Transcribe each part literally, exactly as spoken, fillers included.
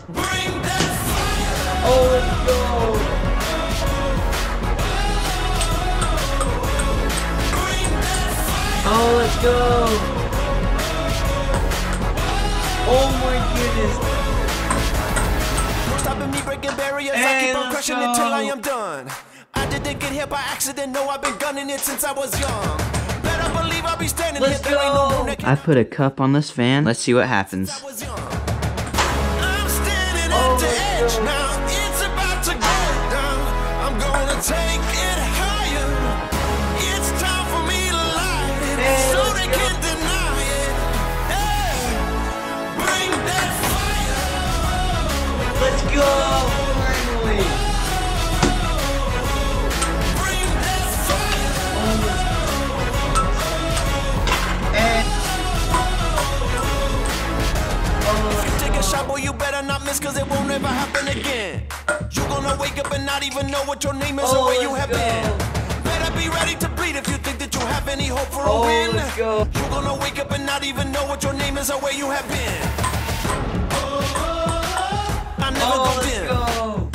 Oh, let's go. Oh, let's go. Oh my goodness. Stopping me breaking barriers, And I keep on crushing let's it till I go. am done. I didn't get here by accident, no, I've been gunning it since I was young. Better believe I'll be standing Let's here, there ain't no go. room that can I put a cup on this fan. Let's see what happens. I was young. I'm standing Oh, at the let's edge go. now, it's about to go down. I'm gonna take it higher. It's time for me to light it, Hey, so let's they go. can't deny it. Hey, bring that fire. Let's go. Finally. Bring that fire. And Take a shot, boy, you better not miss, cause it won't ever happen again. You gonna wake up and not even know what your name is Oh, or where you let's have go. been. Better be ready to bleed if you think that you have any hope for a Oh, win. let's go. You gonna wake up and not even know what your name is or where you have been. I'm never oh, gonna let's win, go.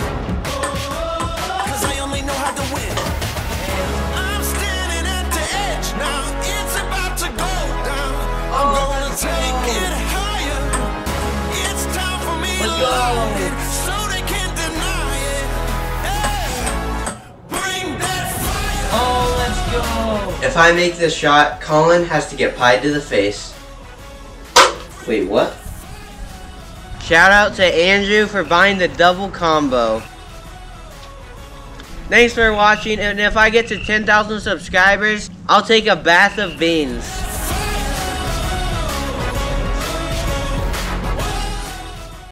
cause I only know how to win. I'm standing at the edge now, it's about to go down. I'm Oh, gonna let's take go. it higher. It's time for me Let's to go. light it, so they can't deny it. Hey, bring that fire. Oh, let's go. If I make this shot, Colin has to get pied to the face. Wait, what? Shout out to Andrew for buying the double combo. Thanks for watching, and if I get to ten thousand subscribers, I'll take a bath of beans.